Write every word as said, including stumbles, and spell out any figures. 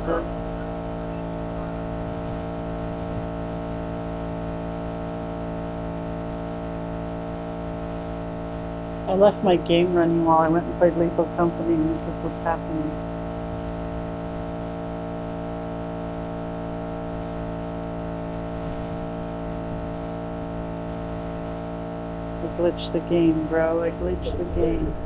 this. I left my game running while I went and played Lethal Company, and this is what's happening. I glitched the game, bro. I glitched the game.